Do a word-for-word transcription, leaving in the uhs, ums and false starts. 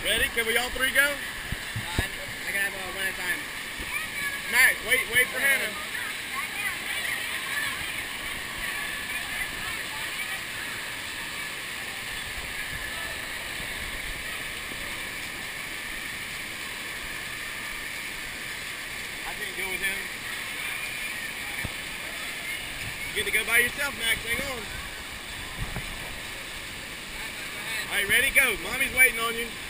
Ready? Can we all three go? Uh, I can have uh, one at a time. Max, wait, wait for Hannah. I can't go with him. You get to go by yourself, Max. Hang on. All right, ready? Go. Mommy's waiting on you.